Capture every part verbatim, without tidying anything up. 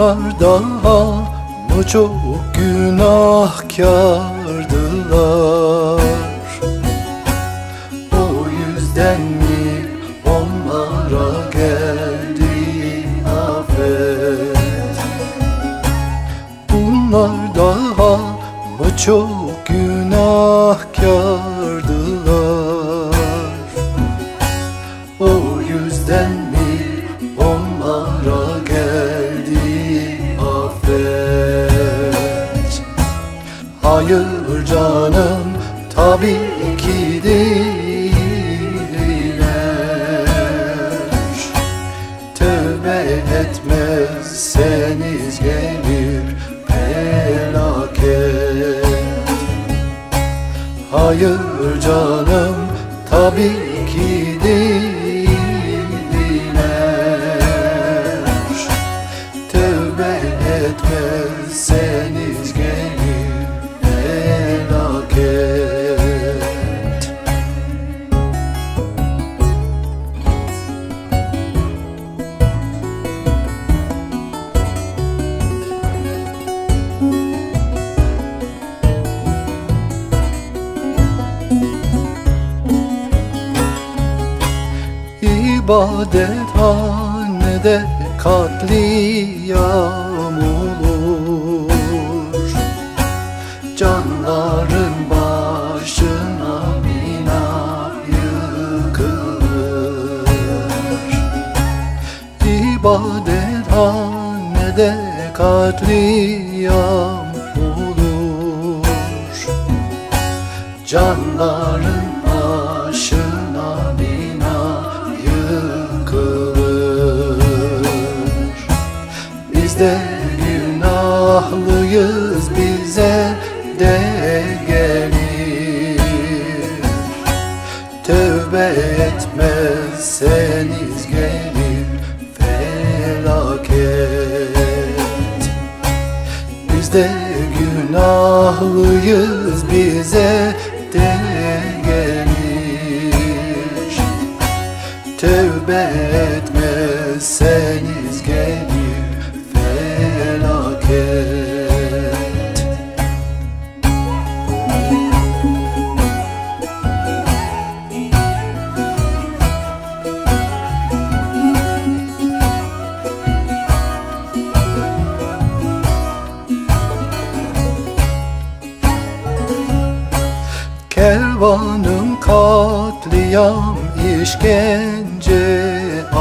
Bunlar daha mı çok günahkardılar? O yüzden mi onlara geldi afet? Bunlar daha mı çok günahkardılar? O yüzden mi onlara geldi afet? Hayır canım, tabii ki değiller. Tövbe etmezseniz gelir felaket. Hayır canım, tabii ki değiller. Tövbe etmezseniz gelir felaket. İbadethanede katliam olur. Canların başına bina yıkılır. İbadethanede katliam olur. Canların başına bina yıkılır. Biz de günahlıyız, bize de gelir. Tövbe etmezseniz gelir felaket. Biz de günahlıyız, bize de gelir. Tövbe etmezseniz gelir felaket. Kervanım katliam, işkence,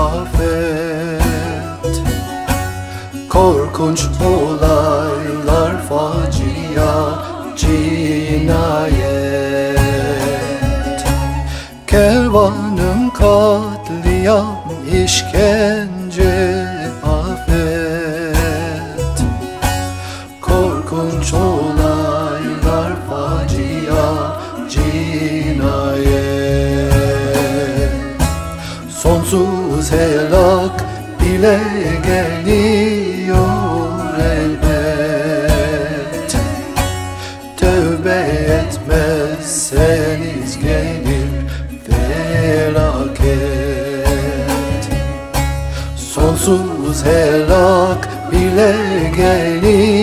afet. Korkunç olaylar, facia, cinayet. Kervanım katliam, işkence, afet. Korkunç olaylar, facia, cinayet. Sonsuz helak bile geliyor elbet. Tövbe etmezseniz gelir felaket. Sonsuz helak bile gelir